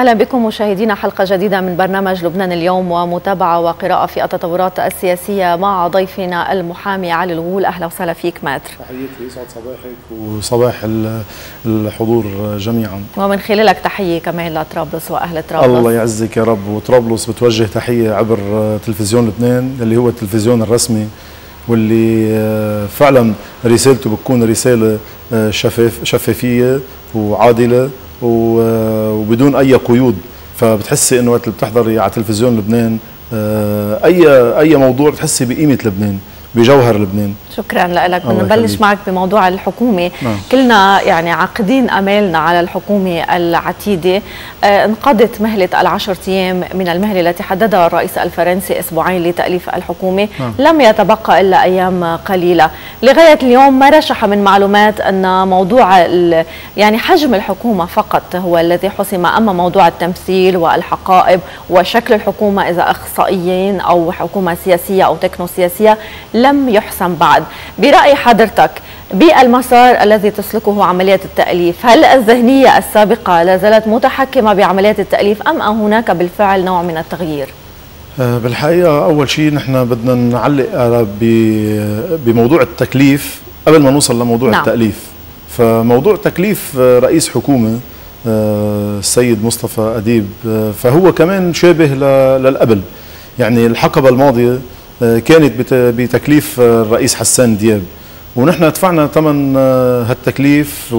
أهلا بكم مشاهدينا حلقة جديدة من برنامج لبنان اليوم، ومتابعة وقراءة في التطورات السياسية مع ضيفنا المحامي علي الغول. أهلا وسهلا فيك ماتر. تحياتي، يسعد صباحك وصباح الحضور جميعا. ومن خلالك تحية كمان لطرابلس وأهل طرابلس. الله يعزك يا رب. وطرابلس بتوجه تحية عبر تلفزيون لبنان اللي هو التلفزيون الرسمي، واللي فعلا رسالته بتكون رسالة شفافية وعادلة وبدون أي قيود. فبتحسي إنه وقت اللي بتحضري على تلفزيون لبنان أي موضوع بتحسي بقيمة لبنان، بجوهر لبنان. شكرا لك. بنبلش معك بموضوع الحكومة. كلنا يعني عاقدين أمالنا على الحكومة العتيدة. انقضت مهلة ال10 أيام من المهلة التي حددها الرئيس الفرنسي أسبوعين لتأليف الحكومة. لم يتبقى إلا أيام قليلة. لغاية اليوم ما رشح من معلومات أن موضوع يعني حجم الحكومة فقط هو الذي حسم، أما موضوع التمثيل والحقائب وشكل الحكومة إذا أخصائيين أو حكومة سياسية أو تكنو سياسية لم يحسم بعد. برأي حضرتك بالمسار الذي تسلكه عملية التأليف، هل الذهنية السابقة لا زالت متحكمة بعملية التأليف أم هناك بالفعل نوع من التغيير؟ بالحقيقة أول شيء نحن بدنا نعلق بموضوع التكليف قبل ما نوصل لموضوع التأليف. فموضوع تكليف رئيس حكومة السيد مصطفى أديب فهو كمان شابه للقبل. يعني الحقبة الماضية كانت بتكليف الرئيس حسان دياب، ونحن دفعنا ثمن هالتكليف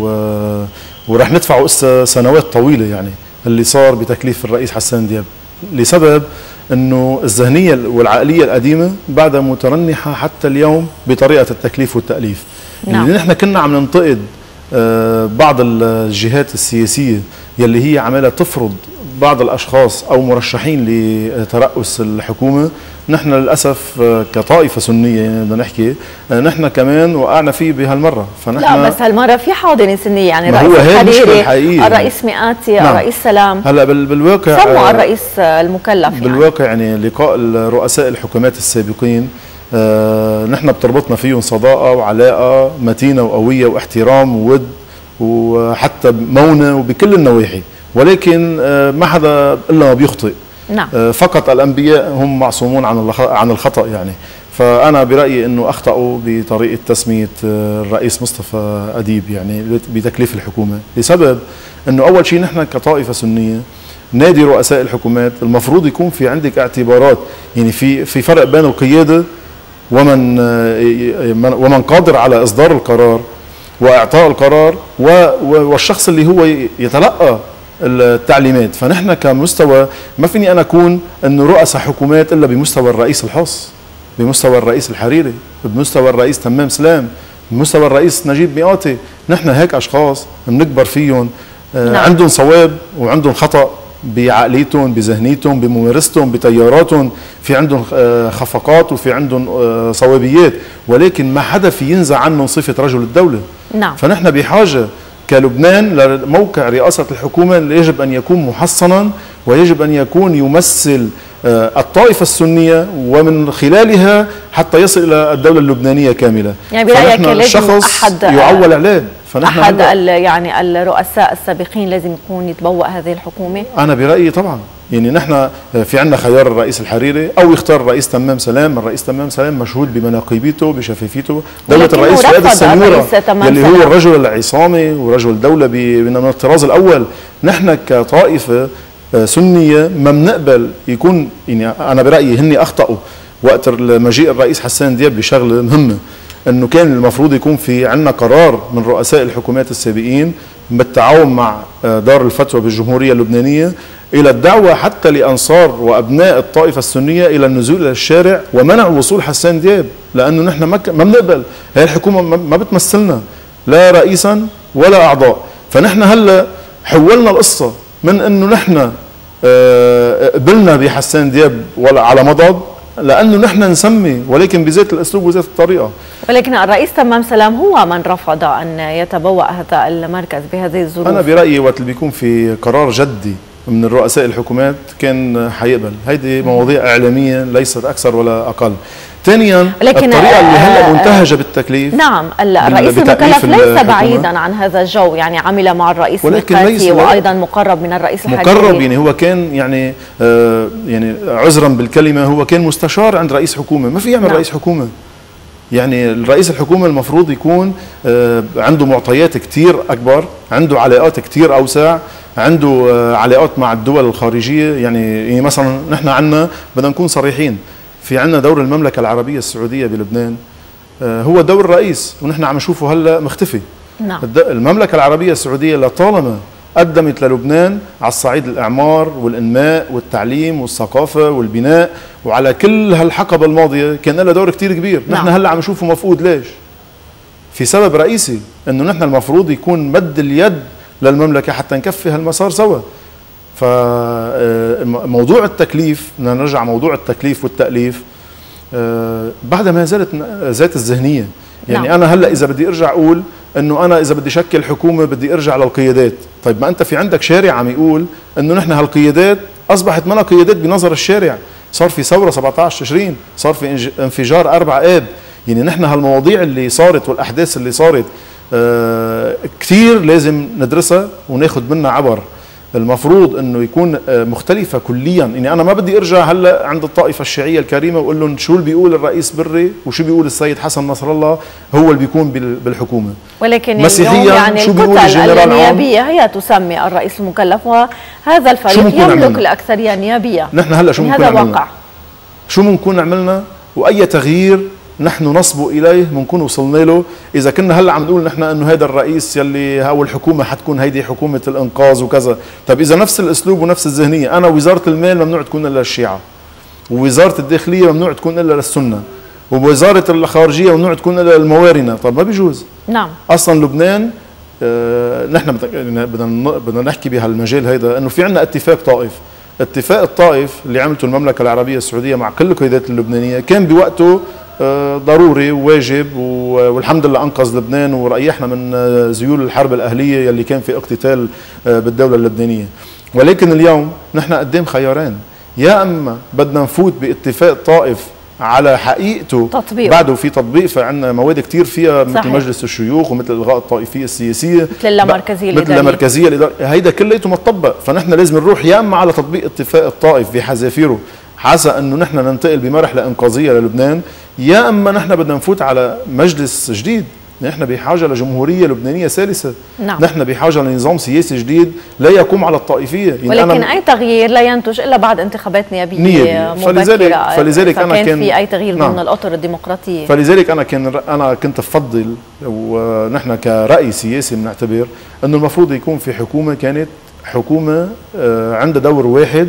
ورح ندفعه سنوات طويلة. يعني اللي صار بتكليف الرئيس حسان دياب لسبب انه الذهنية والعقلية القديمة بعدها مترنحة حتى اليوم بطريقة التكليف والتأليف. يعني نحن كنا عم ننتقد بعض الجهات السياسية يلي هي عمالة تفرض بعض الأشخاص أو مرشحين لترأس الحكومة. نحن للأسف كطائفة سنية يعني بدنا نحكي نحن كمان وقعنا فيه بهالمرة. فنحن لا بس هالمرة في حاضنة سنية، يعني الرئيس الحريري، الرئيس مئاتي، الرئيس سلام. هلا بالواقع سموا الرئيس المكلف بالواقع يعني لقاء رؤساء الحكومات السابقين نحن بتربطنا فيهم صداقة وعلاقة متينة وقوية واحترام وود وحتى مونة وبكل النواحي، ولكن ما حدا إلا ما بيخطئ. نعم. فقط الأنبياء هم معصومون عن الخطأ. يعني فأنا برأيي أنه أخطأوا بطريقة تسمية الرئيس مصطفى أديب يعني بتكليف الحكومة، لسبب أنه أول شيء نحن كطائفة سنية نادي رؤساء الحكومات المفروض يكون في عندك اعتبارات. يعني في فرق بين القيادة ومن قادر على إصدار القرار وإعطاء القرار والشخص اللي هو يتلقى التعليمات. فنحن كمستوى ما فيني أنا أكون أنه رؤساء حكومات إلا بمستوى الرئيس الحص، بمستوى الرئيس الحريري، بمستوى الرئيس تمام سلام، بمستوى الرئيس نجيب مئاتي. نحن هيك أشخاص بنكبر فيهم. عندهم صواب وعندهم خطأ بعقليتهم، بذهنيتهم، بممارستهم، بتياراتهم، في عندهم خفقات وفي عندهم صوابيات، ولكن ما حدا في ينزع عنهم صفة رجل الدولة. نعم. فنحن بحاجة كلبنان لموقع رئاسة الحكومة اللي يجب أن يكون محصنا ويجب أن يكون يمثل الطائفة السنية ومن خلالها حتى يصل إلى الدولة اللبنانية كاملة. يعني برأيك لازم أحد يعول عليه. أحد يعني الرؤساء السابقين لازم يكون يتبوأ هذه الحكومة؟ أنا برأيي طبعا. يعني نحن في عندنا خيار الرئيس الحريري أو يختار الرئيس تمام سلام. الرئيس تمام سلام مشهود بمناقبيته بشفافيته. دولة الرئيس فؤاد السنيورة اللي هو الرجل العصامي ورجل دولة من الطراز الأول. نحن كطائفة سنية ما بنقبل يكون، يعني أنا برأيي هني أخطأوا وقت مجيء الرئيس حسان دياب بشغلة مهمة، أنه كان المفروض يكون في عندنا قرار من رؤساء الحكومات السابقين بالتعاون مع دار الفتوى بالجمهورية اللبنانية إلى الدعوة حتى لأنصار وأبناء الطائفة السنية إلى النزول إلى الشارع ومنع وصول حسان دياب، لأنه نحن ما بنقبل. هي الحكومة ما بتمثلنا لا رئيسا ولا أعضاء. فنحن هلا حولنا القصة من أنه نحن قبلنا بحسان دياب ولا على مضض لأنه نحن نسمي، ولكن بذات الأسلوب وذات الطريقة. ولكن الرئيس تمام سلام هو من رفض أن يتبوأ هذا المركز بهذه الظروف. أنا برأيي وقت اللي بيكون في قرار جدي من الرؤساء الحكومات كان حيقبل. هيدي مواضيع إعلامية ليست أكثر ولا أقل. ثانيا الطريقه اللي هلا منتهجه بالتكليف. نعم، الرئيس المكلف ليس بعيدا عن هذا الجو، يعني عمل مع الرئيس المكاتي وايضا مقرب من الرئيس الحكيمي. مقرب يعني هو كان يعني يعني عذرا بالكلمه هو كان مستشار عند رئيس حكومه، ما في يعمل رئيس حكومه. يعني الرئيس الحكومه المفروض يكون عنده معطيات كثير اكبر، عنده علاقات كثير اوسع، عنده علاقات مع الدول الخارجيه. يعني مثلا نحن عندنا بدنا نكون صريحين، في عندنا دور المملكه العربيه السعوديه بلبنان هو دور الرئيس، ونحن عم نشوفه هلا مختفي. نعم. المملكه العربيه السعوديه لطالما قدمت للبنان على الصعيد الاعمار والانماء والتعليم والثقافه والبناء، وعلى كل هالحقبه الماضيه كان لها دور كثير كبير. نحن هلا عم نشوفه مفقود. ليش؟ في سبب رئيسي، انه نحن المفروض يكون مد اليد للمملكه حتى نكفي هالمسار سوا. فموضوع التكليف، بدنا نرجع موضوع التكليف والتأليف بعدها ما زالت ذات الذهنيه. يعني انا هلا اذا بدي ارجع اقول انه انا اذا بدي شكل حكومه بدي ارجع للقيادات، طيب ما انت في عندك شارع عم يقول انه نحن هالقيادات اصبحت منا قيادات بنظر الشارع، صار في ثوره 17 تشرين، صار في انفجار 4 آب. يعني نحن هالمواضيع اللي صارت والاحداث اللي صارت كثير لازم ندرسها وناخذ منها عبر. المفروض انه يكون مختلفه كليا. يعني انا ما بدي ارجع هلا عند الطائفه الشيعيه الكريمه واقول لهم شو اللي بيقول الرئيس بري وشو بيقول السيد حسن نصر الله هو اللي بيكون بالحكومه. ولكن مسيحيا يعني شو بيقول الكتل النيابيه هي تسمي الرئيس المكلف، وهذا الفريق يملك الاكثريه النيابيه. نحن هلا شو ممكن هذا واقع. شو ممكن عملنا واي تغيير نحن نصبو اليه بنكون وصلنا له اذا كنا هلا عم نقول نحن انه هذا الرئيس يلي او الحكومه حتكون هيدي حكومه الانقاذ وكذا. طيب اذا نفس الاسلوب ونفس الذهنيه، انا وزاره المال ممنوع تكون الا للشيعه، ووزاره الداخليه ممنوع تكون الا للسنه، ووزاره الخارجيه ممنوع تكون الا للموارنه. طب ما بيجوز. نعم. اصلا لبنان نحن بدنا نحكي بهالمجال هيدا انه في عندنا اتفاق طائف. اتفاق الطائف اللي عملته المملكه العربيه السعوديه مع كل القيادات اللبنانيه كان بوقته ضروري وواجب، والحمد لله انقذ لبنان وريحنا من ذيول الحرب الاهليه يلي كان في اقتتال بالدوله اللبنانيه. ولكن اليوم نحن قدام خيارين، يا اما بدنا نفوت باتفاق طائف على حقيقته تطبيق. بعده في تطبيق، فعندنا مواد كثير فيها مثل مجلس الشيوخ ومثل الغاء الطائفيه السياسيه مثل اللامركزيه الاداريه، مثل اللامركزيه الاداريه، هيدا كلياته مطبق. فنحن لازم نروح يا اما على تطبيق اتفاق الطائف بحذافيره حاسة انه نحن ننتقل بمرحله انقاذيه للبنان، يا اما نحن بدنا نفوت على مجلس جديد. نحن بحاجه لجمهوريه لبنانيه سلسه. نعم. نحن بحاجه لنظام سياسي جديد لا يقوم على الطائفيه. يعني ولكن اي تغيير لا ينتج الا بعد انتخابات نيابيه مبكره. فلذلك انا كان في اي تغيير ضمن الاطر الديمقراطيه. فلذلك انا كنت بفضل، ونحن كرأي سياسي بنعتبر انه المفروض يكون في حكومه كانت حكومه عندها دور واحد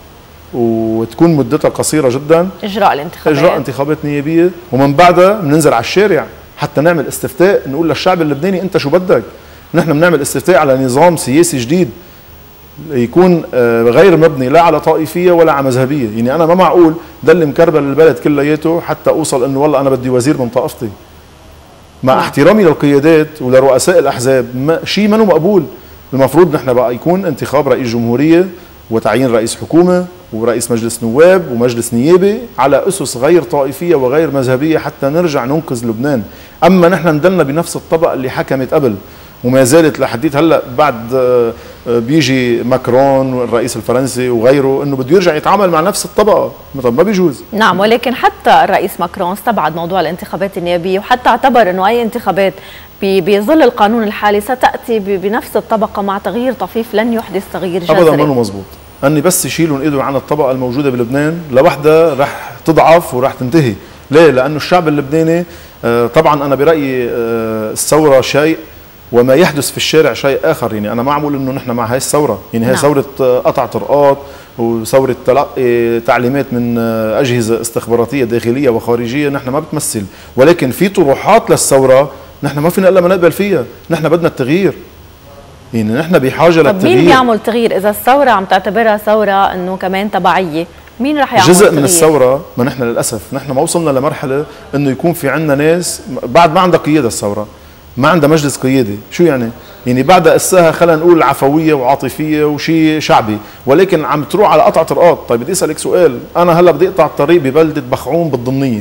وتكون مدتها قصيره جدا، اجراء انتخابات نيابيه، ومن بعدها بننزل على الشارع حتى نعمل استفتاء نقول للشعب اللبناني انت شو بدك. نحن بنعمل استفتاء على نظام سياسي جديد يكون غير مبني لا على طائفيه ولا على مذهبيه. يعني انا ما معقول ضل مكربل البلد كلياته حتى اوصل انه والله انا بدي وزير من طائفتي. مع احترامي للقيادات ولرؤساء الاحزاب شيء منه مقبول. المفروض نحن بقى يكون انتخاب رئيس جمهوريه وتعيين رئيس حكومه ورئيس مجلس نواب ومجلس نيابي على اسس غير طائفيه وغير مذهبيه حتى نرجع ننقذ لبنان. اما نحن ندلنا بنفس الطبقه اللي حكمت قبل وما زالت لحديت هلا بعد بيجي ماكرون الرئيس الفرنسي وغيره انه بده يرجع يتعامل مع نفس الطبقه. طب ما بيجوز. نعم، ولكن حتى الرئيس ماكرون استبعد موضوع الانتخابات النيابيه، وحتى اعتبر انه اي انتخابات بظل القانون الحالي ستاتي بنفس الطبقه مع تغيير طفيف لن يحدث تغيير جذري. ابدا ما مزبوط. اني بس يشيلوا ايدهم عن الطبقه الموجوده بلبنان لوحدها رح تضعف ورح تنتهي. ليه؟ لانه الشعب اللبناني طبعا انا برايي الثوره شيء وما يحدث في الشارع شيء اخر. يعني انا ما عم بقول انه نحن مع هاي الثوره، يعني هي ثوره قطع طرقات وثوره تلقي تعليمات من اجهزه استخباراتيه داخليه وخارجيه نحن ما بتمثل، ولكن في طروحات للثوره نحن ما فينا الا ما نقبل فيها. نحن بدنا التغيير، يعني نحن بحاجه للتغيير. مين بيعمل تغيير؟ اذا الثوره عم تعتبرها ثوره انه كمان تبعيه، مين رح يعمل جزء تغيير؟ من الثوره. ما نحن للاسف نحن ما وصلنا لمرحله انه يكون في عندنا ناس بعد ما عندها قياده. الثوره ما عندها مجلس قيادي. شو يعني؟ يعني بعد قساها خلينا نقول عفويه وعاطفيه وشيء شعبي، ولكن عم تروح على قطع طرقات. طيب بدي اسالك سؤال، انا هلا بدي اقطع الطريق ببلده بخعوم بالضمنيه،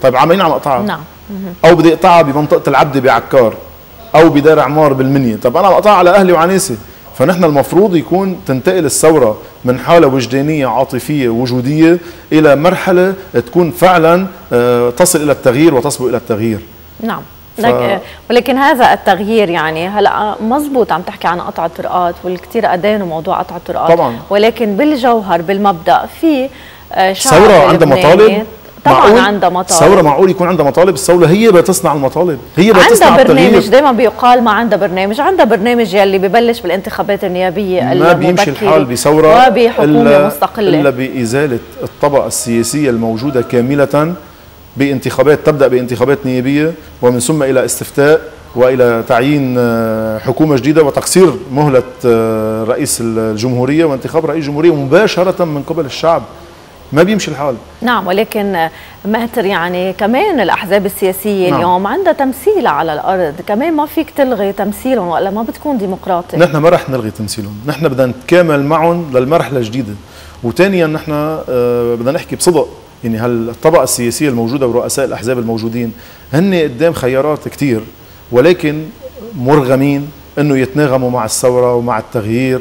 طيب عامين عم اقطعها. نعم. او بدي اقطعها بمنطقه العبده بعكار او بدار عمار بالمنيه، طب انا بقطعها على اهلي وعلى ناسي. فنحن المفروض يكون تنتقل الثوره من حاله وجدانيه عاطفيه وجوديه الى مرحله تكون فعلا تصل الى التغيير وتصبو الى التغيير. نعم. ولكن هذا التغيير يعني هلا مزبوط عم تحكي عن قطع الطرقات والكثير ادانوا موضوع قطع الطرقات طبعا، ولكن بالجوهر بالمبدا في شعب ثوره عندها مطالب. طبعا عندها مطالب. ثوره معقول يكون عندها مطالب؟ الثوره هي بتصنع المطالب، هي بتصنع عندها التغيير. برنامج، دائما بيقال ما عندها برنامج، عندها برنامج يلي ببلش بالانتخابات النيابيه ما بيمشي الحال بثوره وبحكومه مستقله الا بازاله الطبقه السياسيه الموجوده كامله بانتخابات، تبدا بانتخابات نيابيه ومن ثم الى استفتاء والى تعيين حكومه جديده وتقصير مهله رئيس الجمهوريه وانتخاب رئيس جمهوريه مباشره من قبل الشعب. ما بيمشي الحال. نعم، ولكن مهتر يعني كمان الأحزاب السياسية نعم. اليوم عندها تمثيل على الأرض، كمان ما فيك تلغي تمثيلهم ولا ما بتكون ديمقراطي. نحن ما رح نلغي تمثيلهم، نحن بدنا نتكامل معهم للمرحلة الجديدة. وثانيا نحن بدنا نحكي بصدق، يعني هالطبقة السياسية الموجودة ورؤساء الأحزاب الموجودين هن قدام خيارات كتير، ولكن مرغمين انه يتناغموا مع الثورة ومع التغيير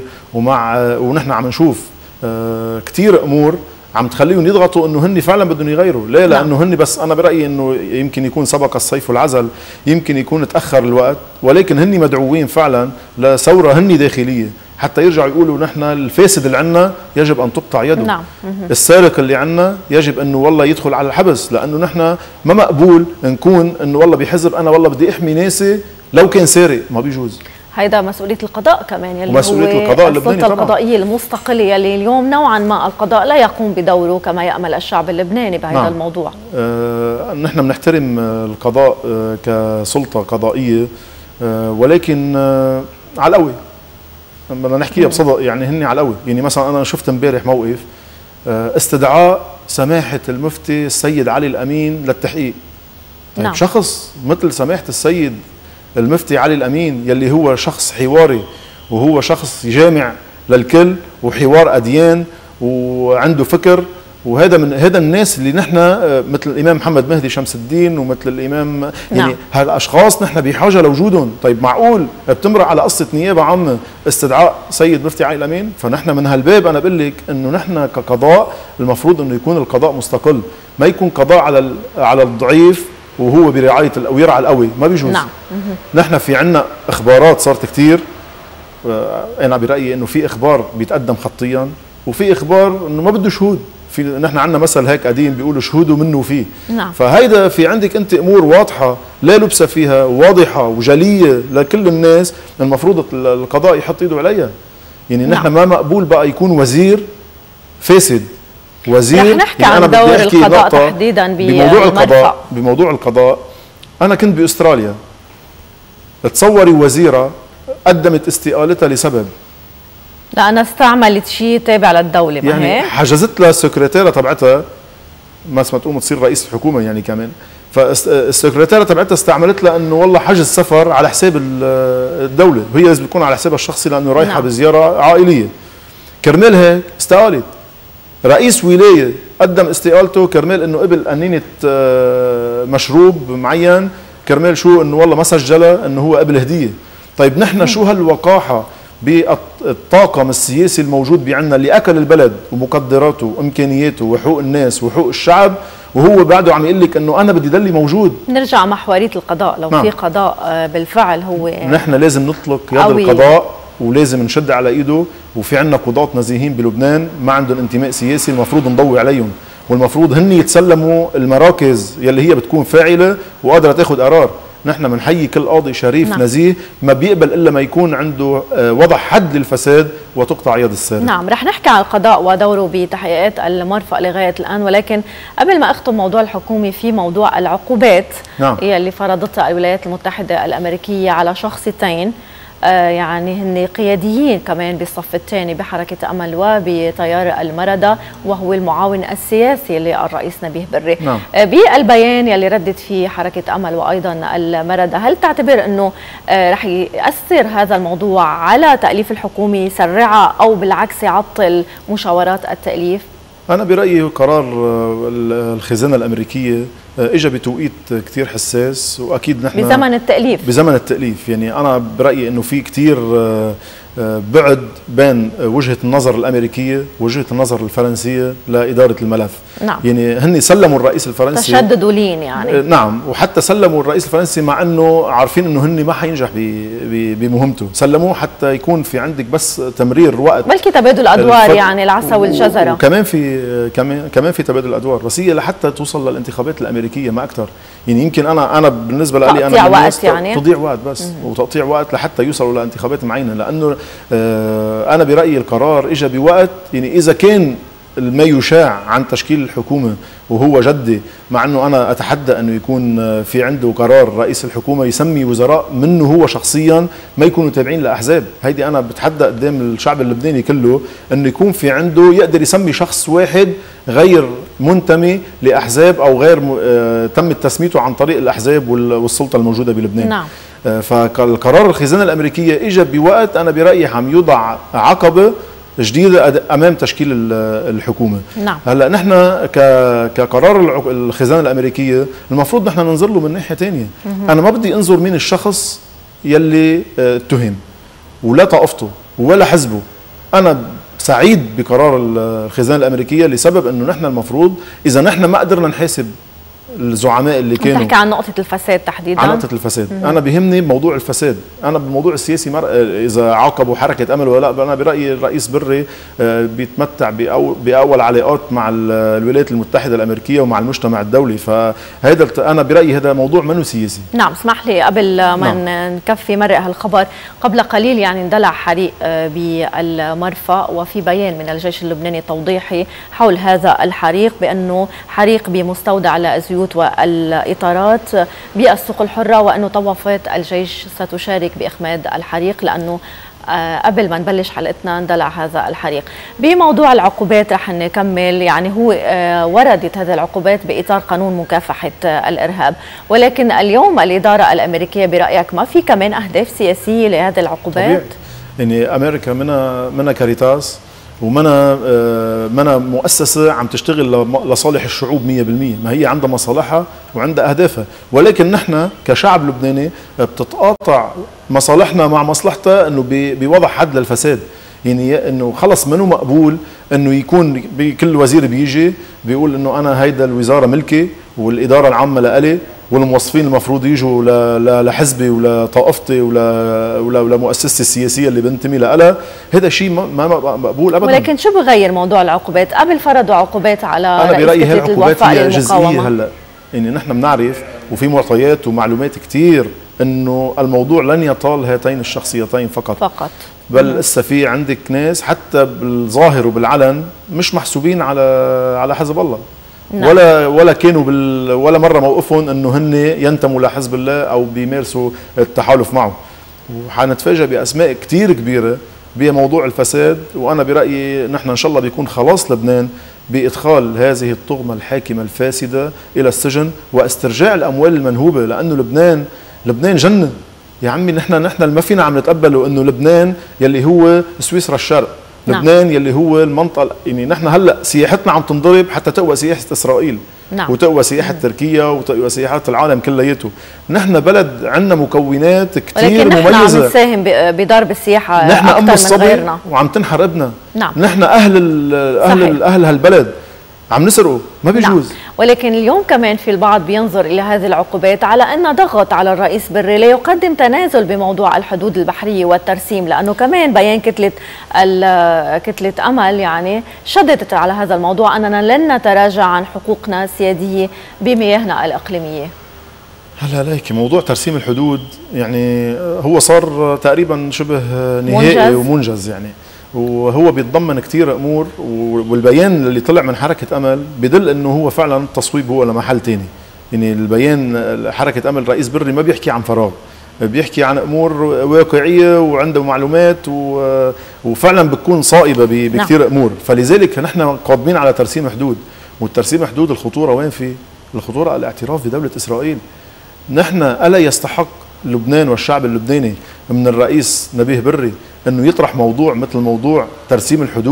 ونحن عم نشوف كتير امور عم تخليهم يضغطوا انه هن فعلا بدهم يغيروا. ليه؟ لانه هن بس انا برايي انه يمكن يكون سبق الصيف والعزل، يمكن يكون تاخر الوقت، ولكن هن مدعوين فعلا لثوره هن داخليه حتى يرجعوا يقولوا نحن الفاسد اللي عندنا يجب ان تقطع يده. نعم. السارق اللي عندنا يجب انه والله يدخل على الحبس، لانه نحن ما مقبول نكون انه والله بحزب انا والله بدي احمي ناسي لو كان سارق، ما بيجوز. هيدا مسؤولية القضاء كمان يلي مسؤولية القضاء اللبناني السلطة القضائية المستقلة يلي اليوم نوعا ما القضاء لا يقوم بدوره كما يأمل الشعب اللبناني بهذا نعم. الموضوع. نحن بنحترم القضاء كسلطة قضائية، ولكن على القوي بدنا نحكيها بصدق، يعني هن على القوي. يعني مثلا أنا شفت امبارح موقف استدعاء سماحة المفتي السيد علي الأمين للتحقيق. طيب نعم. شخص مثل سماحة السيد المفتي علي الأمين يلي هو شخص حواري وهو شخص جامع للكل وحوار أديان وعنده فكر، وهذا من هذا الناس اللي نحن مثل الإمام محمد مهدي شمس الدين ومثل الإمام يعني نعم. هالأشخاص نحن بحاجة لوجودهم. طيب معقول بتمرق على قصة نيابة عامة استدعاء سيد مفتي علي الأمين؟ فنحن من هالباب أنا بقول لك إنه نحن كقضاء المفروض إنه يكون القضاء مستقل، ما يكون قضاء على الضعيف وهو برعاية ويرعى القوي، ما بيجوز. نعم. نحن في عنا اخبارات صارت كتير، انا برأيي انه في اخبار بيتقدم خطيا وفي اخبار انه ما بده شهود. في نحن عنا مثل هيك قديم بيقولوا شهودوا منه وفيه. نعم. فهيدا في عندك انت امور واضحه لا لبس فيها، واضحه وجليه لكل الناس، المفروض القضاء يحط ايده عليها. يعني نحن نعم. ما مقبول بقى يكون وزير فاسد، وزير. رح نحكي عن دور القضاء تحديدا بموضوع القضاء. انا كنت باستراليا، تصوري وزيره قدمت استقالتها لسبب لأنها استعملت شيء تابع للدوله، يعني حجزت لها السكرتيره تبعتها ما تقوم تصير رئيس الحكومه يعني كمان، فالسكرتيره تبعتها استعملت لها انه والله حجز سفر على حساب الدوله، وهي لازم تكون على حسابها الشخصي لانه رايحه نعم. بزياره عائليه. كرمال هيك استقالت. رئيس ولايه قدم استقالته كرمال انه قبل قنينه مشروب معين، كرمال شو؟ انه والله ما سجلها انه هو قبل هديه. طيب نحن شو هالوقاحه بالطاقم السياسي الموجود بعنا اللي اكل البلد ومقدراته وامكانياته وحقوق الناس وحقوق الشعب، وهو بعده عم يقول لك انه انا بدي ضلي موجود. نرجع محوريه القضاء، لو نعم. في قضاء بالفعل هو نحن لازم نطلق يد القضاء ولازم نشد على ايده، وفي عندنا قضاة نزيهين بلبنان ما عندهم انتماء سياسي، المفروض نضوي عليهم، والمفروض هن يتسلموا المراكز يلي هي بتكون فاعله وقادره تاخذ قرار. نحن بنحيي كل قاضي شريف نعم. نزيه ما بيقبل الا ما يكون عنده وضع حد للفساد وتقطع يد السارق. نعم، رح نحكي عن القضاء ودوره بتحقيقات المرفأ لغايه الان، ولكن قبل ما اختم موضوع الحكومه في موضوع العقوبات نعم. اللي فرضتها الولايات المتحده الامريكيه على شخصيتين يعني هن قياديين كمان بالصف الثاني بحركة أمل وبتيار المردة، وهو المعاون السياسي للرئيس نبيه بري. نعم. بالبيان يلي ردت فيه حركة أمل وأيضا المردة، هل تعتبر أنه رح يأثر هذا الموضوع على تأليف الحكومة، يسرعها أو بالعكس يعطل مشاورات التأليف؟ أنا برأيي قرار الخزانة الأمريكية إجا بتوقيت كتير حساس، وأكيد نحن بزمن التأليف. يعني أنا برأيي إنه في كتير بعد بين وجهة النظر الأمريكية ووجهة النظر الفرنسية لإدارة الملف. نعم. يعني هن سلموا الرئيس الفرنسي، تشددوا لين يعني. نعم، وحتى سلموا الرئيس الفرنسي مع أنه عارفين أنه هن ما حينجح بمهمته، سلموه حتى يكون في عندك بس تمرير وقت، بلكي تبادل أدوار يعني العصا والجزرة، وكمان كمان في تبادل أدوار، بس هي لحتى توصل للانتخابات الأمريكية ما أكثر. يعني يمكن أنا بالنسبة لي أنا تضيع وقت، يعني تضيع وقت بس وتقطيع وقت لحتى يوصلوا لانتخابات معينة. لأنه أنا برأيي القرار إجا بوقت، يعني إذا كان ما يشاع عن تشكيل الحكومة وهو جدي، مع أنه أنا أتحدى أنه يكون في عنده قرار رئيس الحكومة يسمي وزراء منه هو شخصيا ما يكونوا تابعين لأحزاب. هيدي أنا بتحدى قدام الشعب اللبناني كله أنه يكون في عنده يقدر يسمي شخص واحد غير منتمي لأحزاب أو غير تم تسميته عن طريق الأحزاب والسلطة الموجودة بلبنان. نعم. فالقرار الخزانة الأمريكية إجا بوقت أنا برأيي عم يوضع عقبة جديدة أمام تشكيل الحكومة. نعم. هلا نحن كقرار الخزانة الأمريكية المفروض نحن ننظر له من ناحية ثانية. أنا ما بدي أنظر مين الشخص يلي اتهم ولا طائفته ولا حزبه. أنا سعيد بقرار الخزانة الأمريكية لسبب أنه نحن المفروض إذا نحن ما قدرنا نحاسب الزعماء اللي كانوا بتحكي عن نقطة الفساد تحديدا. عن نقطة الفساد. أنا بهمني موضوع الفساد. أنا بالموضوع السياسي إذا عاقبوا حركة أمل ولا لا. أنا برأيي الرئيس بري بيتمتع بأول علاقات مع الولايات المتحدة الأمريكية ومع المجتمع الدولي، فهذا أنا برأيي هذا موضوع منه سياسي. نعم. اسمح لي قبل ما نكفي مرق هالخبر، قبل قليل يعني اندلع حريق بالمرفأ، وفي بيان من الجيش اللبناني توضيحي حول هذا الحريق بأنه حريق بمستودع الزيوت والإطارات بالسوق الحرة، وأنه طوافات الجيش ستشارك بإخماد الحريق، لأنه قبل ما نبلش حلقتنا اندلع هذا الحريق. بموضوع العقوبات رح نكمل، يعني هو وردت هذه العقوبات بإطار قانون مكافحة الإرهاب، ولكن اليوم الإدارة الأمريكية برأيك ما في كمان أهداف سياسية لهذه العقوبات؟ طبيعي. يعني أمريكا منها كاريتاس ومنا مؤسسة عم تشتغل لصالح الشعوب 100%. ما هي عندها مصالحها وعندها أهدافها، ولكن نحن كشعب لبناني بتتقاطع مصالحنا مع مصلحتها أنه بوضع حد للفساد. يعني أنه خلص منه مقبول أنه يكون كل وزير بيجي بيقول أنه أنا هيدا الوزارة ملكي والإدارة العامة لإلي والموظفين المفروض يجوا لحزبي ولا طائفتي ولا مؤسستي السياسيه اللي بنتمي لها. هذا شيء ما مقبول ابدا. ولكن شو بغير موضوع العقوبات؟ قبل فرضوا عقوبات على انا برايي هي العقوبات هي جزئيه. هلا يعني نحن بنعرف وفي معطيات ومعلومات كثير انه الموضوع لن يطال هاتين الشخصيتين فقط. بل لسه في عندك ناس حتى بالظاهر وبالعلن مش محسوبين على حزب الله. نعم. ولا كانوا ولا مره موقفهم انه هن ينتموا لحزب الله او بيمارسوا التحالف معه. وحنتفاجئ باسماء كثير كبيره بموضوع الفساد. وانا برايي نحن ان شاء الله بيكون خلاص لبنان بادخال هذه الطغمه الحاكمه الفاسده الى السجن واسترجاع الاموال المنهوبه، لانه لبنان جنه يا عمي. نحن ما فينا عم نتقبله انه لبنان يلي هو سويسرا الشرق، لبنان يلي هو المنطقه. يعني نحن هلا سياحتنا عم تنضرب حتى تقوى سياحه اسرائيل. نعم. وتقوى سياحه تركيا وتقوى سياحه العالم كلياته. نحن بلد عندنا مكونات كثير مميزه، ولكن نحن عم نساهم بضرب السياحه نحن اكثر من غيرنا، وعم تنحر ابنا. نعم. نحن اهل هالبلد عم نسرقوا، ما بيجوز. نعم. ولكن اليوم كمان في البعض بينظر إلى هذه العقوبات على أنها ضغط على الرئيس بري ليقدم تنازل بموضوع الحدود البحرية والترسيم، لأنه كمان بيان كتلة أمل يعني شددت على هذا الموضوع أننا لن نتراجع عن حقوقنا السيادية بمياهنا الإقليمية. هلا ليك موضوع ترسيم الحدود يعني هو صار تقريبا شبه نهائي ومنجز يعني، وهو بيتضمن كثير امور. والبيان اللي طلع من حركه امل بدل انه هو فعلا التصويب هو لمحل ثاني. يعني البيان حركه امل رئيس بري ما بيحكي عن فراغ، بيحكي عن امور واقعيه وعنده معلومات وفعلا بتكون صائبه بكثير امور. فلذلك نحن قادمين على ترسيم حدود. والترسيم حدود الخطوره وين فيه؟ الخطوره الاعتراف بدوله اسرائيل. نحن الا يستحق لبنان والشعب اللبناني من الرئيس نبيه بري انه يطرح موضوع مثل موضوع ترسيم الحدود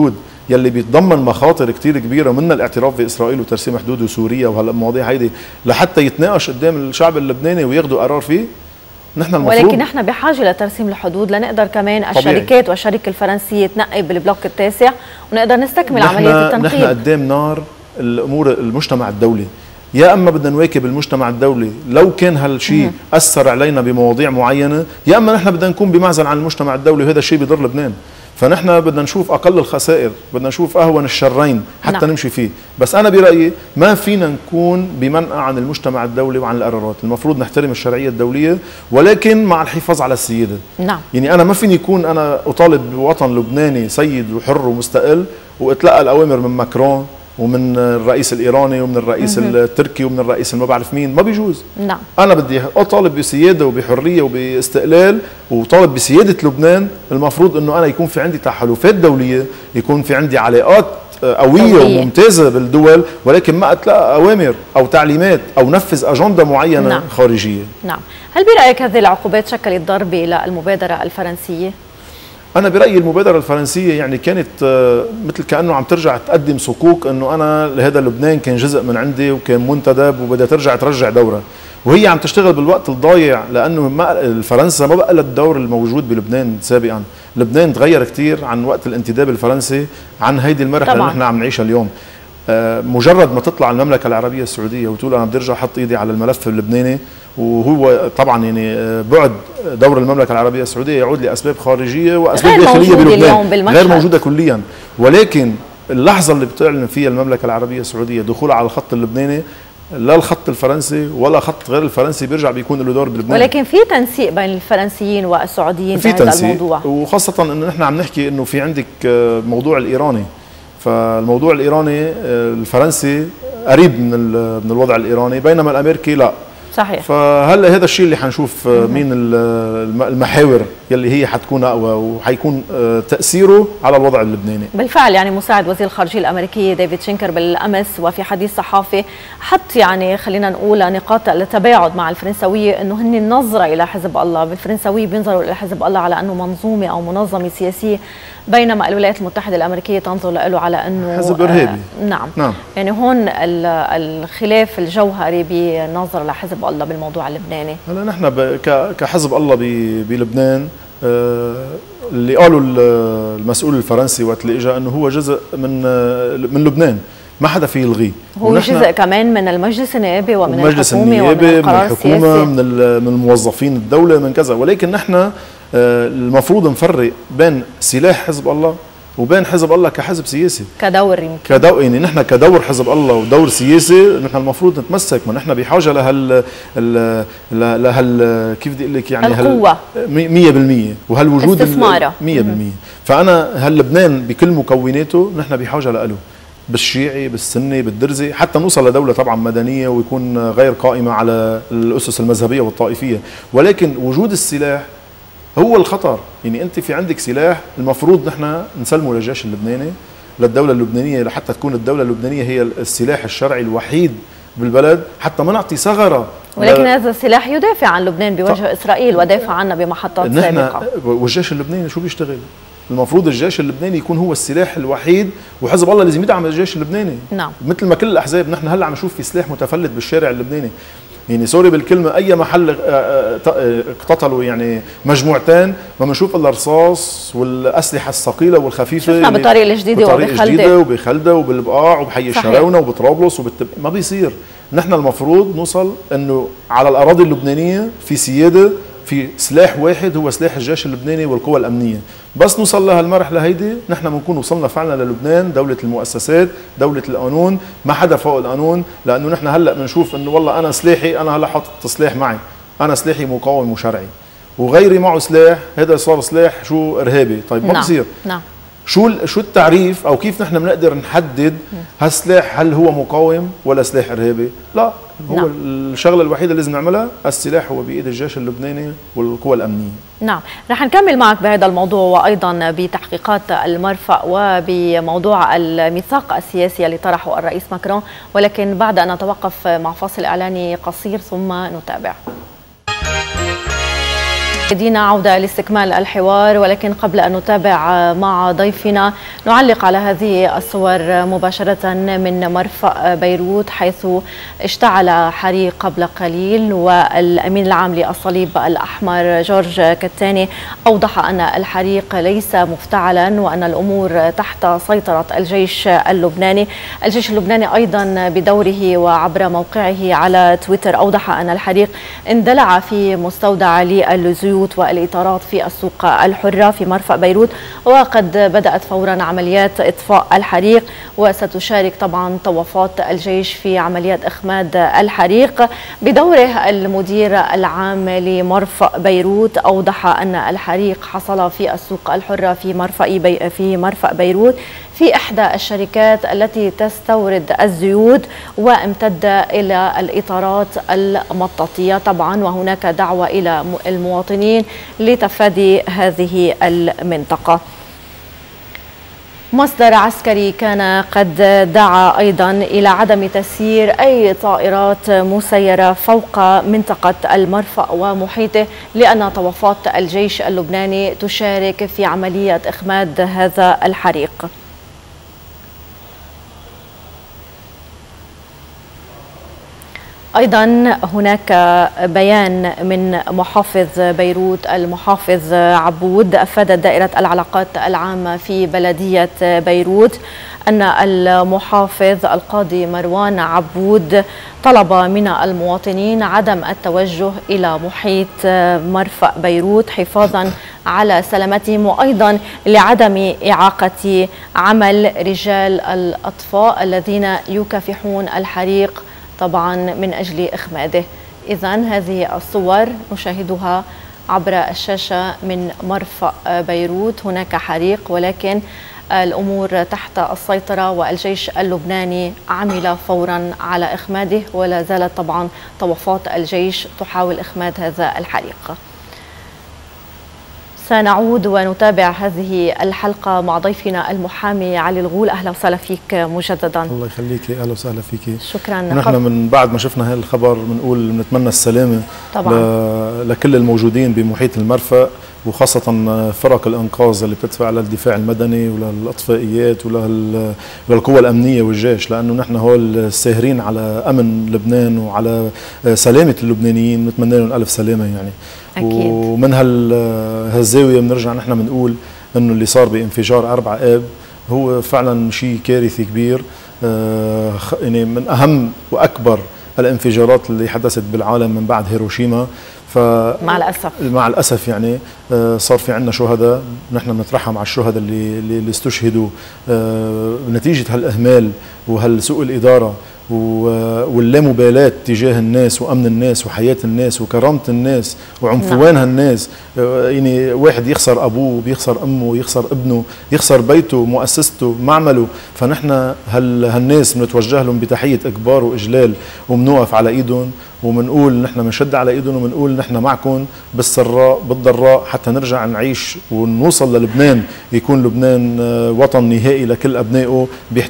يلي بيتضمن مخاطر كتير كبيره منها الاعتراف باسرائيل وترسيم حدود وسوريا وهلا المواضيع هيدي لحتى يتناقش قدام الشعب اللبناني وياخذوا قرار فيه. نحن المفروض ولكن نحن بحاجه لترسيم الحدود لنقدر كمان الشركات والشركه الفرنسيه تنقي بالبلوك التاسع ونقدر نستكمل عمليه التنقيب. نحن قدام نار الامور المجتمع الدولي، يا اما بدنا نواكب المجتمع الدولي لو كان هالشيء اثر علينا بمواضيع معينه، يا اما نحن بدنا نكون بمعزل عن المجتمع الدولي وهذا الشيء بيضر لبنان. فنحن بدنا نشوف اقل الخسائر، بدنا نشوف اهون الشرين حتى نمشي فيه. بس انا برايي ما فينا نكون بمنأى عن المجتمع الدولي وعن القرارات، المفروض نحترم الشرعيه الدوليه ولكن مع الحفاظ على السياده. نعم. يعني انا ما فيني يكون انا اطالب بوطن لبناني سيد وحر ومستقل واتلقى الاوامر من ماكرون ومن الرئيس الايراني ومن الرئيس التركي ومن الرئيس ما بعرف مين، ما بيجوز. نعم. انا بدي اطالب بسياده وبحريه وباستقلال وطالب بسياده لبنان. المفروض انه انا يكون في عندي تحالفات دوليه، يكون في عندي علاقات قويه وممتازه بالدول، ولكن ما اتلقى اوامر او تعليمات او نفذ اجنده معينه خارجيه. نعم. هل برايك هذه العقوبات شكلت ضربه للمبادره الفرنسيه؟ أنا برأيي المبادرة الفرنسية يعني كانت مثل كأنه عم ترجع تقدم صكوك أنه أنا هذا لبنان كان جزء من عندي وكان منتدب وبدها ترجع دورة، وهي عم تشتغل بالوقت الضايع لأنه فرنسا ما بقى لها الدور الموجود بلبنان سابقا. لبنان تغير كتير عن وقت الانتداب الفرنسي عن هيدي المرحلة اللي نحن عم نعيشها اليوم. مجرد ما تطلع المملكة العربية السعودية وتقول أنا بدي أرجع أحط إيدي على الملف اللبناني، وهو طبعا يعني بعد دور المملكه العربيه السعوديه يعود لاسباب خارجيه واسباب داخليه بلبنان غير موجوده كليا، ولكن اللحظه اللي بتعلن فيها المملكه العربيه السعوديه دخولها على الخط اللبناني لا الخط الفرنسي ولا خط غير الفرنسي بيرجع بيكون له دور بلبنان. ولكن في تنسيق بين الفرنسيين والسعوديين في هذا الموضوع، وخاصه انه نحن عم نحكي انه في عندك موضوع الايراني، فالموضوع الايراني الفرنسي قريب من الوضع الايراني بينما الامريكي لا. صحيح. فهلا هذا الشيء اللي حنشوف مين المحاور يلي هي حتكون اقوى وحيكون تاثيره على الوضع اللبناني. بالفعل يعني مساعد وزير الخارجيه الامريكي ديفيد شينكر بالامس وفي حديث صحافي حط يعني خلينا نقول نقاط التباعد مع الفرنسويه، انه هن النظره الى حزب الله، بالفرنسويه بينظروا الى حزب الله على انه منظومه او منظمه سياسيه، بينما الولايات المتحده الامريكيه تنظر له على انه حزب ارهابي. نعم. يعني هون الخلاف الجوهري بنظر لحزب الله بالموضوع اللبناني. هلا نحن كحزب الله بلبنان اللي قالوا المسؤول الفرنسي وقت اللي اجى انه هو جزء من لبنان، ما حدا فيه يلغيه. هو جزء كمان من المجلس النيابي ومن الحكومه ومن القرار السياسي، من الموظفين الدوله من كذا، ولكن نحن المفروض نفرق بين سلاح حزب الله وبين حزب الله كحزب سياسي كدور يمكن يعني نحن كدور حزب الله ودور سياسي نحن المفروض نتمسك، ما نحن بحاجه لهال كيف بدي اقول لك يعني القوه 100% وهالوجود استثماره 100%. فانا هاللبنان بكل مكوناته نحن بحاجه له، بالشيعي بالسني بالدرزي، حتى نوصل لدوله طبعا مدنيه ويكون غير قائمه على الاسس المذهبيه والطائفيه، ولكن وجود السلاح هو الخطر. يعني انت في عندك سلاح المفروض نحن نسلمه للجيش اللبناني، للدوله اللبنانيه، لحتى تكون الدوله اللبنانيه هي السلاح الشرعي الوحيد بالبلد، حتى ما نعطي ثغره. ولكن هذا السلاح يدافع عن لبنان بوجه اسرائيل ودافع عنا بمحطات سابقه. والجيش اللبناني شو بيشتغل؟ المفروض الجيش اللبناني يكون هو السلاح الوحيد، وحزب الله لازم يدعم الجيش اللبناني. نعم. مثل ما كل الاحزاب نحن هلا عم نشوف في سلاح متفلت بالشارع اللبناني. يعني سوري بالكلمه اي محل اقتتلوا يعني مجموعتين ما بنشوف الا الرصاص والاسلحه الثقيله والخفيفه، شفنا بالطريق الجديده وبخلده وبالبقاع وبحي الشراونه وبطرابلس ما بيصير. نحن المفروض نوصل انه على الاراضي اللبنانيه في سياده، في سلاح واحد هو سلاح الجيش اللبناني والقوى الامنيه. بس نوصل لهالمرحله هيدي نحن بنكون وصلنا فعلا للبنان دوله المؤسسات، دوله القانون، ما حدا فوق القانون. لانه نحن هلا بنشوف انه والله انا سلاحي، انا هلا حاطط سلاح معي، انا سلاحي مقاوم وشرعي، وغيري معه سلاح، هذا صار سلاح شو ارهابي. طيب ما بصير. نعم. شو التعريف او كيف نحن بنقدر نحدد هالسلاح هل هو مقاوم ولا سلاح ارهابي؟ لا، هو نعم. الشغله الوحيده اللي لازم نعملها السلاح هو بايد الجيش اللبناني والقوى الامنيه. نعم، رح نكمل معك بهذا الموضوع وايضا بتحقيقات المرفأ وبموضوع الميثاق السياسي اللي طرحه الرئيس ماكرون، ولكن بعد ان نتوقف مع فاصل اعلاني قصير ثم نتابع. مشاهدينا عودة لاستكمال الحوار، ولكن قبل أن نتابع مع ضيفنا نعلق على هذه الصور مباشرة من مرفأ بيروت، حيث اشتعل حريق قبل قليل، والأمين العام للصليب الأحمر جورج كتاني أوضح أن الحريق ليس مفتعلا وأن الأمور تحت سيطرة الجيش اللبناني. الجيش اللبناني أيضا بدوره وعبر موقعه على تويتر أوضح أن الحريق اندلع في مستودع للزيوت والإطارات في السوق الحرة في مرفأ بيروت، وقد بدأت فورا عمليات إطفاء الحريق، وستشارك طبعا طوافات الجيش في عمليات إخماد الحريق. بدوره المدير العام لمرفأ بيروت أوضح أن الحريق حصل في السوق الحرة في مرفأ بيروت في إحدى الشركات التي تستورد الزيوت، وامتد إلى الإطارات المطاطية طبعا، وهناك دعوة إلى المواطنين لتفادي هذه المنطقة. مصدر عسكري كان قد دعا أيضا إلى عدم تسيير أي طائرات مسيرة فوق منطقة المرفأ ومحيطه، لأن طوافات الجيش اللبناني تشارك في عملية إخماد هذا الحريق. أيضا هناك بيان من محافظ بيروت المحافظ عبود. أفادت دائرة العلاقات العامة في بلدية بيروت أن المحافظ القاضي مروان عبود طلب من المواطنين عدم التوجه إلى محيط مرفأ بيروت حفاظا على سلامتهم، وأيضا لعدم إعاقة عمل رجال الأطفاء الذين يكافحون الحريق طبعا من أجل إخماده. إذن هذه الصور نشاهدها عبر الشاشة من مرفأ بيروت. هناك حريق ولكن الأمور تحت السيطرة، والجيش اللبناني عمل فورا على إخماده، ولا زالت طبعا طوافات الجيش تحاول إخماد هذا الحريق. سنعود ونتابع هذه الحلقة مع ضيفنا المحامي علي الغول. أهلا وسهلا فيك مجددا. الله يخليكي، أهلا وسهلا فيكي. شكرا. نحن من بعد ما شفنا هذا الخبر بنقول بنتمنى السلامة طبعا لكل الموجودين بمحيط المرفأ، وخاصة فرق الإنقاذ اللي بتدفع للدفاع المدني وللأطفائيات وللقوى الأمنية والجيش، لأنه نحن هول ساهرين على أمن لبنان وعلى سلامة اللبنانيين، نتمنى لهم ألف سلامة يعني. أكيد. ومن هالزاوية بنرجع نحن بنقول إنه اللي صار بانفجار 4 آب هو فعلا شيء كارثي كبير، يعني من أهم وأكبر الانفجارات اللي حدثت بالعالم من بعد هيروشيما. مع الأسف يعني صار في عندنا شهداء، نحن بنترحم على الشهداء اللي استشهدوا بنتيجة هالإهمال وهالسوء الإدارة واللامبالاة تجاه الناس وأمن الناس وحياة الناس وكرامة الناس وعنفوان هالناس. يعني واحد يخسر أبوه، بيخسر أمه، يخسر ابنه، يخسر بيته، مؤسسته، معمله. فنحن هالناس بنتوجه لهم بتحية إكبار وإجلال، وبنوقف على إيدهم وبنقول نحن بنشد على إيدهم وبنقول نحن معكم بالسراء بالضراء حتى نرجع نعيش ونوصل للبنان، يكون لبنان وطن نهائي لكل أبنائه،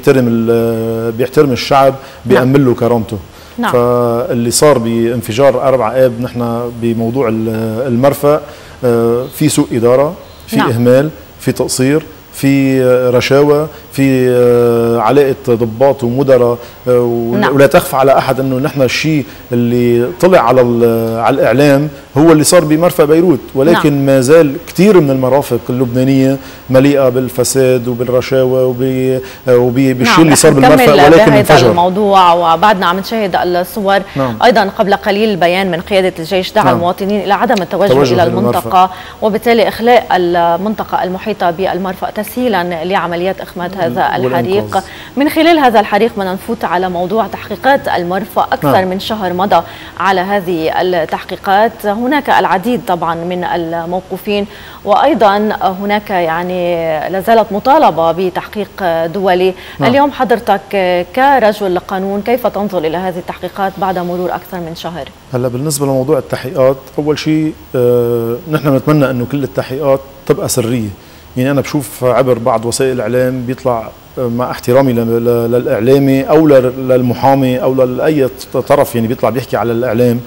بيحترم الشعب، بيأمن له كرامته. نعم. فاللي صار بانفجار 4 آب نحن بموضوع المرفأ في سوء إدارة، في نعم. إهمال، في تقصير، في رشاوى، في علاقة ضباط ومدراء، نعم. ولا تخفى على أحد أنه نحن الشيء اللي طلع على الإعلام هو اللي صار بمرفأ بيروت، ولكن نعم. ما زال كثير من المرافق اللبنانية مليئة بالفساد وبالرشاوى وبالشيء نعم. اللي صار بالمرفأ، ولكن انفجر الموضوع. وبعدنا عم نشاهد الصور نعم. أيضا قبل قليل بيان من قيادة الجيش دعا نعم. المواطنين إلى عدم التوجه إلى المنطقة، وبالتالي إخلاء المنطقة المحيطة بالمرفأ تسهيلا لعمليات إخماد هذا الحريق. من خلال هذا الحريق بدنا نفوت على موضوع تحقيقات المرفأ. أكثر نعم. من شهر مضى على هذه التحقيقات، هناك العديد طبعا من الموقوفين، وأيضا هناك يعني لازالت مطالبة بتحقيق دولي. نعم. اليوم حضرتك كرجل قانون كيف تنظر إلى هذه التحقيقات بعد مرور أكثر من شهر؟ هلا بالنسبة لموضوع التحقيقات، أول شيء نحن نتمنى أنه كل التحقيقات تبقى سرية. يعني أنا بشوف عبر بعض وسائل الإعلام بيطلع، مع احترامي للإعلامي أو للمحامي أو لأي طرف يعني بيطلع بيحكي على الإعلام،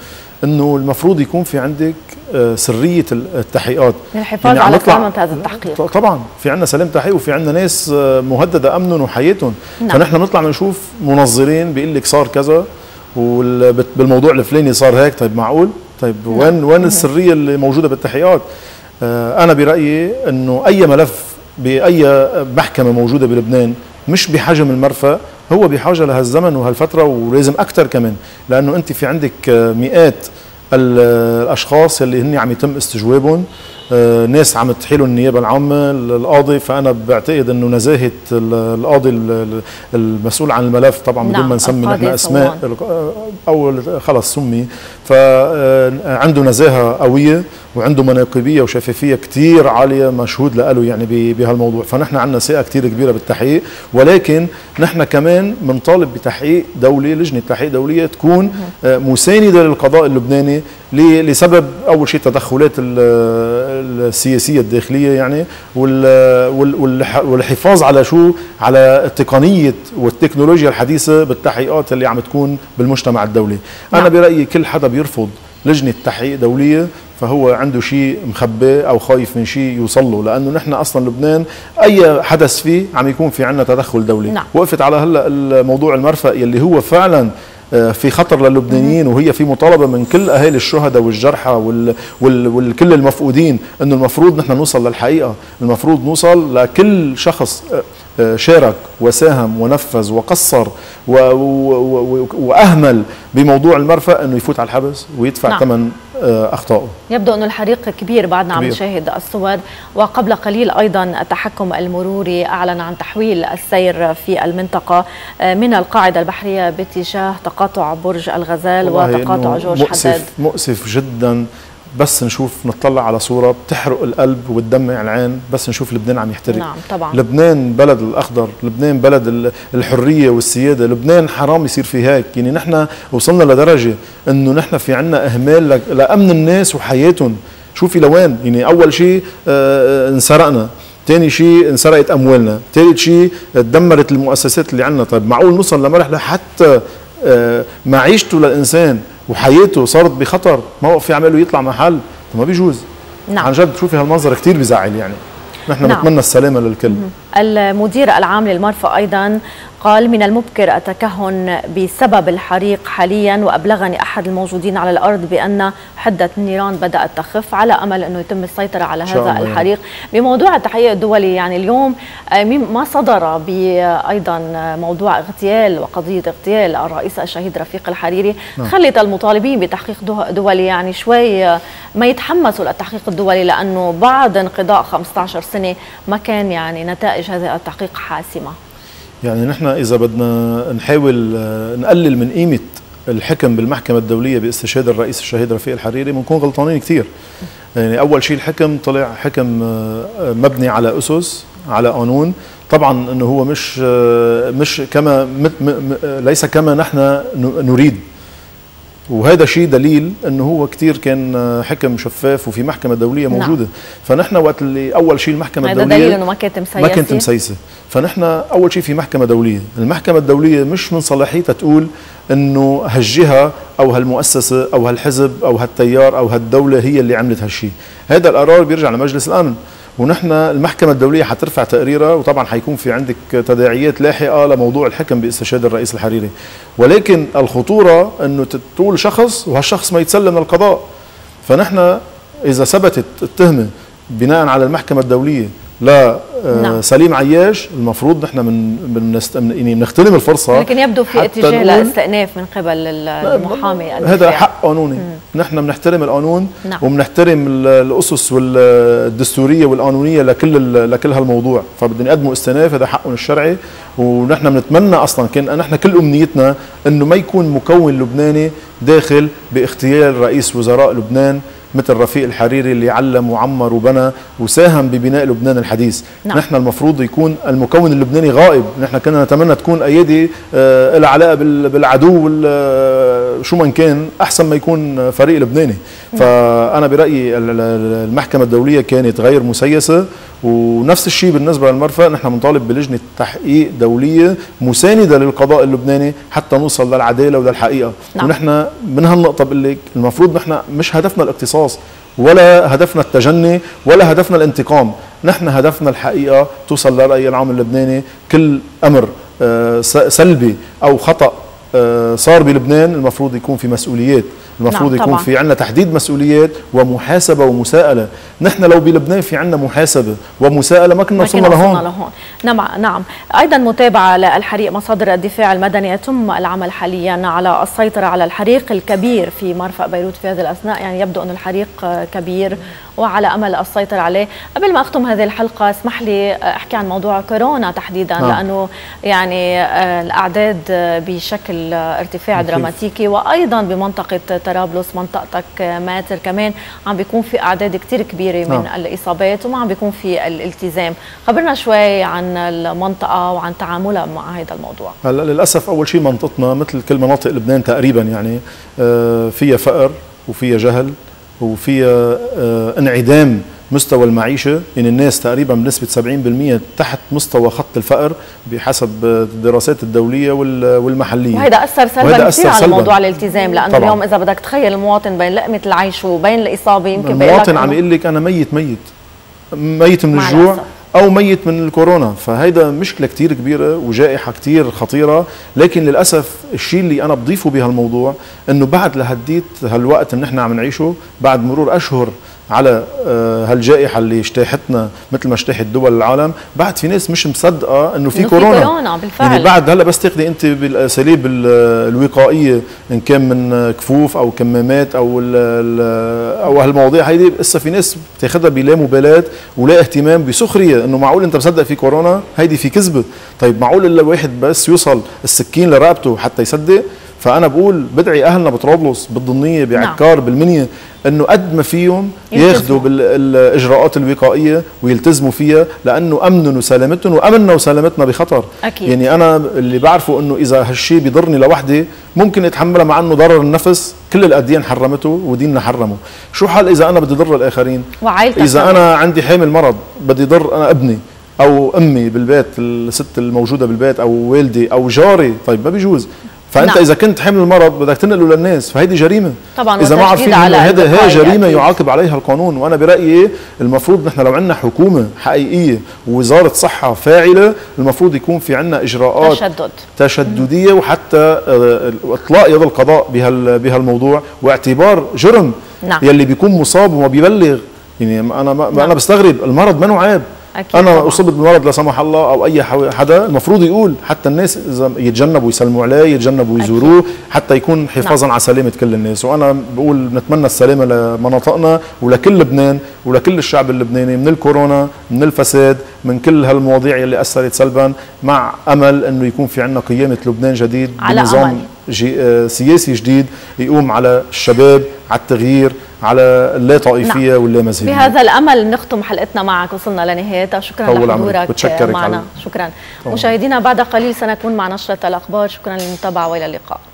انه المفروض يكون في عندك سريه التحقيقات، الحفاظ على سلامه هذا التحقيق. طبعا في عندنا سلامه تحقيق، وفي عندنا ناس مهدده امنهم وحياتهم. فنحن بنطلع بنشوف منظرين بيقول لك صار كذا وبالموضوع الفلاني صار هيك. طيب معقول؟ طيب وين السريه اللي موجوده بالتحقيقات؟ انا برايي انه اي ملف باي محكمه موجوده بلبنان مش بحجم المرفأ، هو بحاجه لهالزمن وهالفتره، ولازم اكثر كمان، لانه انت في عندك مئات الاشخاص اللي هن عم يتم استجوابهم، ناس عم تحيلهم النيابه العامه، القاضي. فانا بعتقد انه نزاهه القاضي المسؤول عن الملف، طبعا بدون ما نسمي نحن اسماء او خلص سمي، فعنده نزاهه قويه وعنده مناقبيه وشفافيه كثير عاليه مشهود له يعني بهالموضوع. فنحن عندنا ثقه كثير كبيره بالتحقيق، ولكن نحن كمان بنطالب بتحقيق دولي، لجنه تحقيق دوليه تكون مسانده للقضاء اللبناني لسبب اول شيء التدخلات السياسيه الداخليه يعني، والحفاظ على على التقنيه والتكنولوجيا الحديثه بالتحقيقات اللي عم تكون بالمجتمع الدولي. انا برايي كل حدا بيرفض لجنه تحقيق دوليه فهو عنده شيء مخبي او خايف من شيء يوصل له، لانه نحن اصلا لبنان اي حدث فيه عم يكون في عندنا تدخل دولي. وقفت على هلا الموضوع المرفأ يلي هو فعلا في خطر للبنانيين، وهي في مطالبه من كل اهالي الشهداء والجرحى والكل المفقودين انه المفروض نحن نوصل للحقيقه، المفروض نوصل لكل شخص شارك وساهم ونفذ وقصر واهمل بموضوع المرفأ انه يفوت على الحبس ويدفع ثمن اخطائه. يبدو انه الحريق كبير، بعدنا عم نشاهد الصور. وقبل قليل ايضا التحكم المروري اعلن عن تحويل السير في المنطقه من القاعده البحريه باتجاه تقاطع برج الغزال وتقاطع جورج حداد. مؤسف جدا، بس نطلع على صورة بتحرق القلب وتدمع العين، بس نشوف لبنان عم يحترق. نعم طبعا. لبنان بلد الأخضر، لبنان بلد الحرية والسيادة، لبنان حرام يصير فيه هيك. يعني نحن وصلنا لدرجة انه نحن في عنا اهمال لأمن الناس وحياتهم. شوفي لوين، يعني اول شيء انسرقنا، ثاني شيء انسرقت اموالنا، ثالث شيء تدمرت المؤسسات اللي عندنا. طيب معقول نوصل لمرحلة حتى معيشته للإنسان وحياته صارت بخطر، ما وقف يعمل له يطلع محل؟ ما بيجوز. نعم. عن جد تشوفي هالمنظر كثير بيزعل يعني. نحن نتمنى السلامة للكل. المدير العام للمرفأ أيضا قال: من المبكر التكهن بسبب الحريق حاليا، وأبلغني أحد الموجودين على الأرض بأن حدة النيران بدأت تخف، على أمل أنه يتم السيطرة على هذا الحريق. بموضوع التحقيق الدولي، يعني اليوم ما صدر بأيضا موضوع اغتيال وقضية اغتيال الرئيس الشهيد رفيق الحريري خلت المطالبين بتحقيق دولي يعني شوي ما يتحمسوا للتحقيق الدولي، لأنه بعد انقضاء 15 سنة ما كان يعني نتائج هذا التحقيق حاسمة. يعني نحن إذا بدنا نحاول نقلل من قيمة الحكم بالمحكمة الدولية باستشهاد الرئيس الشهيد رفيق الحريري بنكون غلطانين كثير. يعني أول شيء الحكم طلع حكم مبني على أسس، على قانون. طبعا أنه هو مش كما ليس كما نحن نريد، وهذا شيء دليل انه هو كثير كان حكم شفاف وفي محكمه دوليه موجوده. فنحن وقت اللي اول شيء المحكمه الدوليه، هذا دليل انه ما كانت مسيسه. فنحن اول شيء في محكمه دوليه، المحكمه الدوليه مش من صلاحيتها تقول انه هالجهه او هالمؤسسه او هالحزب او هالتيار او هالدوله هي اللي عملت هالشيء. هذا القرار بيرجع لمجلس الامن، ونحن المحكمة الدولية حترفع تقريرها، وطبعا حيكون في عندك تداعيات لاحقة لموضوع الحكم باستشهاد الرئيس الحريري. ولكن الخطورة انه تقول شخص وهالشخص ما يتسلم للقضاء. فنحن اذا ثبتت التهمة بناء على المحكمة الدولية لا سليم عياش، المفروض نحن يعني بنغتنم الفرصه. لكن يبدو في اتجاه لاستئناف من قبل المحامي. هذا حق قانوني. نحن بنحترم القانون وبنحترم الاسس الدستوريه والقانونيه لكل هالموضوع، فبدنا نقدموا استئناف، هذا حقهم الشرعي. ونحن بنتمنى اصلا نحن كل امنيتنا انه ما يكون مكون لبناني داخل باغتيال رئيس وزراء لبنان، لانه هذا حق شرعي. مثل رفيق الحريري اللي علم وعمر وبنى وساهم ببناء لبنان الحديث. نعم. نحن المفروض يكون المكون اللبناني غائب. نحن كنا نتمنى تكون أيدي لها علاقة بالعدو شو ما كان، أحسن ما يكون فريق لبناني. نعم. فأنا برأيي المحكمة الدولية كانت غير مسيسة، ونفس الشيء بالنسبة للمرفأ. نحن بنطالب بلجنة تحقيق دولية مساندة للقضاء اللبناني حتى نوصل للعدالة وللحقيقة. نعم. ونحن من هالنقطة بقول لك المفروض نحن مش هدفنا الاقتصاص ولا هدفنا التجني ولا هدفنا الانتقام، نحن هدفنا الحقيقة توصل للرأي العام اللبناني. كل أمر سلبي أو خطأ صار بلبنان المفروض يكون في مسؤوليات، المفروض يكون في عندنا تحديد مسؤوليات ومحاسبة ومساءلة. نحن لو بلبنان في عندنا محاسبة ومساءلة ما كنا وصلنا لهون. نعم. أيضا متابعة للحريق، مصادر الدفاع المدني يتم العمل حاليا على السيطرة على الحريق الكبير في مرفأ بيروت في هذه الأثناء. يعني يبدو أن الحريق كبير وعلى أمل السيطرة عليه. قبل ما أختم هذه الحلقة اسمح لي أحكي عن موضوع كورونا تحديدا. لأنه يعني الأعداد بشكل ارتفاع دراماتيكي، وأيضا بمنطقة طرابلس منطقتك ماتر كمان عم بيكون في أعداد كتير كبيرة من الإصابات وما عم بيكون في الالتزام. خبرنا شوي عن المنطقة وعن تعاملها مع هذا الموضوع. هلا للأسف أول شيء منطقتنا مثل كل مناطق لبنان تقريبا يعني فيها فقر وفيها جهل وفيها انعدام مستوى المعيشة. يعني الناس تقريبا بنسبة 70% تحت مستوى خط الفقر بحسب الدراسات الدولية والمحلية. وهذا أثر سلبا كثير على موضوع الالتزام، لأنه طبعاً. اليوم إذا بدك تخيل المواطن بين لقمة العيش وبين الإصابة يمكن المواطن عم يقول لك أنا ميت من الجوع أو ميت من الكورونا. فهيدا مشكلة كتير كبيرة وجائحة كتير خطيرة. لكن للأسف الشيء اللي أنا بضيفه بهالموضوع أنه بعد لهديت هالوقت اللي نحن عم نعيشه، بعد مرور أشهر على هالجائحة اللي اجتاحتنا مثل ما اجتاحت دول العالم، بعد في ناس مش مصدقة انه في كورونا بالفعل. يعني بعد هلا بس تاخذي انت بالاساليب الوقائية ان كان من كفوف او كمامات او هالمواضيع هيدي، لسه في ناس بتاخذها بلا مبالاة ولا اهتمام، بسخرية انه معقول انت مصدق في كورونا؟ هيدي في كذبة. طيب معقول الا واحد بس يوصل السكين لرقبته حتى يصدق؟ فأنا بقول بدعي أهلنا بطرابلس بالضنية بعكار بالمنيا أنه قد ما فيهم ياخذوا بالإجراءات الوقائية ويلتزموا فيها، لأنه أمنهم وسلامتهم وأمننا وسلامتنا بخطر. أكيد. يعني أنا اللي بعرفه أنه إذا هالشي بيضرني لوحدي ممكن أتحملها، مع أنه ضرر النفس كل الأديان حرمته وديننا حرمه. شو حال إذا أنا بدي ضر الآخرين؟ إذا أنا عندي حامل مرض بدي ضر أنا ابني أو أمي بالبيت، الست الموجودة بالبيت أو والدي أو جاري، طيب ما بيجوز. فانت اذا كنت حامل المرض بدك تنقله للناس، فهيدي جريمه طبعا. اذا ما عارفين انه هي جريمه يعاقب عليها القانون. وانا برايي المفروض نحن لو عندنا حكومه حقيقيه ووزاره صحه فاعله، المفروض يكون في عندنا اجراءات تشدديه وحتى اطلاق يد القضاء بهالموضوع واعتبار جرم. نعم. يلي بيكون مصاب وما بيبلغ. يعني انا بستغرب، المرض منه عيب. أنا طبعا. أصبت بالمرض لا سمح الله أو أي حدا المفروض يقول، حتى الناس إذا يتجنبوا يسلموا عليه، يتجنبوا يزوروه، حتى يكون حفاظا على سلامة كل الناس. وأنا بقول نتمنى السلامة لمناطقنا ولكل لبنان ولكل الشعب اللبناني من الكورونا، من الفساد، من كل هالمواضيع اللي أثرت سلبا، مع أمل أنه يكون في عندنا قيامة لبنان جديد بنظام سياسي جديد يقوم على الشباب، على التغيير، على اللا طائفية واللا مذهبية. بهذا الأمل نختم حلقتنا معك، وصلنا لنهايتها. شكرا لحضورك معنا. شكرا. مشاهدينا بعد قليل سنكون مع نشرة الأخبار. شكرا للمتابعة وإلى اللقاء.